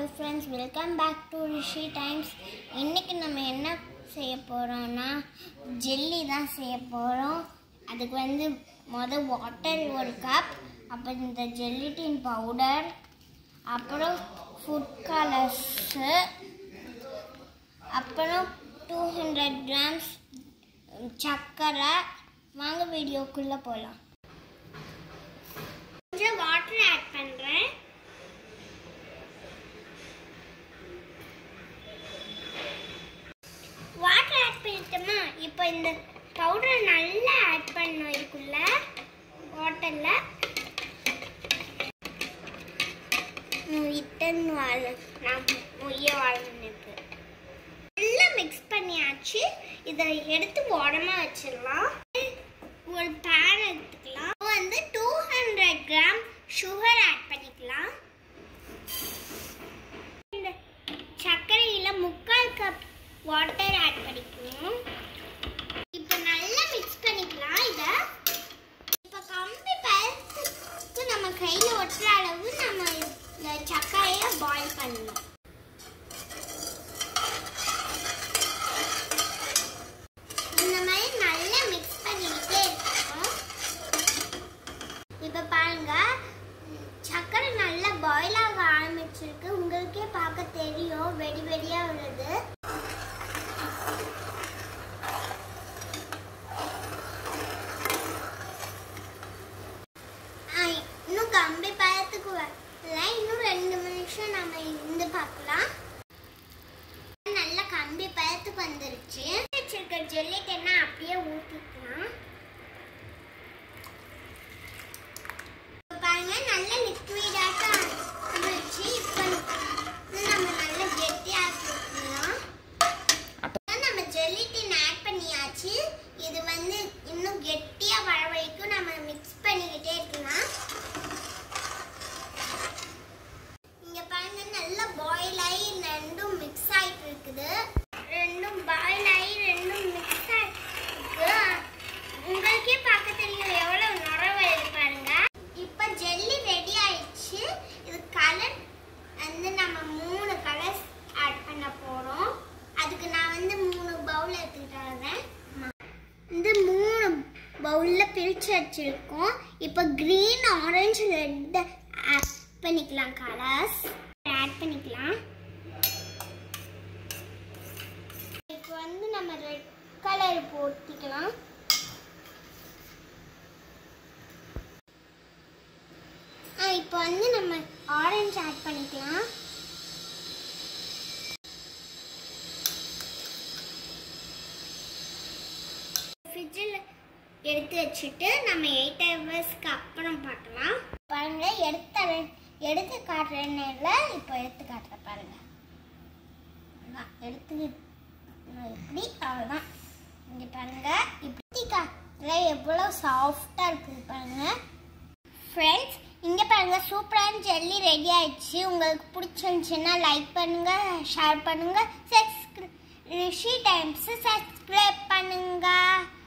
friends, welcome back to rishitimes. இன்னைக்கு நம்ம என்ன செய்ய போறோம்னா ஜெல்லி தான் செய்ய போறோம். அதுக்கு வந்து வாட்டர் ஒரு கப், அப்புறம் இந்த ஜெல்லட்டின் பவுடர், அப்புறம் ஃபுட் கலர்ஸ், அப்புறம் 200 grams சக்கரை. வாங்க வீடியோக்குள்ள போலாம். கொஞ்சம் வாட்டர் ஆட் பண்றேன். வாட்டர் ஆட் பண்ணிட்டோமா, இப்போ இந்த பவுடர் நல்லா ஆட் பண்ணணும். இதுக்குள்ள வாட்டர்ல நல்லா மிக்ஸ் பண்ணியாச்சு. இதை எடுத்து ஓரமா வச்சிடலாம். ஒரு பேன் எடுத்துக்கலாம். வந்து 200 கிராம் சுகர் ஆட் பண்ணிக்கலாம். இந்த சர்க்கரையில 3/4 கப் வாட்டர் ஆட் பண்ணிக்கணும். இப்போ நல்லா மிக்ஸ் பண்ணிக்கலாம். இதை இப்போ கம்பி பழத்துக்கு நம்ம கையில் ஒட்டுற அளவு நம்ம இந்த சர்க்கரையை பாயில் பண்ணணும். இந்த மாதிரி நல்லா மிக்ஸ் பண்ணிக்கிட்டே இருக்கணும். இப்போ பாருங்க, சர்க்கரை நல்லா பாயில் ஆக ஆரம்பிச்சிருக்கு. உங்களுக்கே பார்க்க தெரியும், வெடி வெடியா வருது. இன்னும் கம்பி பழத்துக்கு வரல. இன்னும் 2 நிமிஷம் நம்ம இருந்து பார்க்கலாம். நல்லா கம்பி பழத்துக்கு வந்துருச்சு. வச்சிருக்க ஜெல்லிட்டன்னா அப்படியே ஊற்றிக்கலாம். பாருங்க, நல்ல லிக்விடாக வந்துருச்சு. இப்போ நம்ம நல்லா கெட்டியாக்கலாம். நம்ம ஜெல்லிட்டின் ஆட் பண்ணியாச்சு. இது வந்து இன்னும் கெட்டியா வர வரைக்கும் நம்ம மிக்ஸ் பண்ணிக்கிட்டே இருக்கலாம். இங்க பாருங்க, நல்லா பாயில் ஆகி ரெண்டும் மிக்ஸ் ஆயிட்டு இருக்குது. ரெண்டும் பாயில் ஆகி ரெண்டும் மிக்ஸ் ஆயிருக்கு. உங்களுக்கே பார்க்க தெரியும் எவ்வளவு நுரவல் பாருங்க. இப்போ ஜெல்லி ரெடி ஆயிடுச்சு. இது கலர் வந்து நம்ம 3 கலர்ஸ் ஆட் பண்ண போறோம். அதுக்கு நான் வந்து 3 பவுல் எடுத்துக்கிட்டு வரேன். இந்த 3 பவுல்ல பிரிச்சு வச்சிருக்கோம். இப்போ கிரீன், ஆரஞ்சு, ரெட் ஆட் பண்ணிக்கலாம். கலர்ஸ் ஆட் பண்ணிக்கலாம். இப்போ வந்து நம்ம ரெட் கலர் போட்டுக்கலாம். இப்போ வந்து நம்ம ஆரஞ்சு ஆட் பண்ணிக்கலாம். ஃப்ரிட்ஜில் எடுத்து வச்சுட்டு நம்ம 8 ஹவர்ஸ்க்கு அப்புறம் பார்க்கலாம். பாருங்க, எடுத்து காட்டுறேன்னு இப்போ எடுத்து காட்டுறேன். பாருங்க, எடுத்து இப்படி அவ்வளோதான். இங்கே பாருங்க, இப்படி காட்டுற எவ்வளோ சாஃப்டாக இருக்குது பாருங்க. ஃப்ரெண்ட்ஸ், இங்கே பாருங்க, சூப்பரான ஜெல்லி ரெடி ஆயிடுச்சு. உங்களுக்கு பிடிச்சிருந்துச்சுன்னா லைக் பண்ணுங்க, ஷேர் பண்ணுங்க, ரிஷிடைம்ஸ் சப்ஸ்கிரைப் பண்ணுங்க.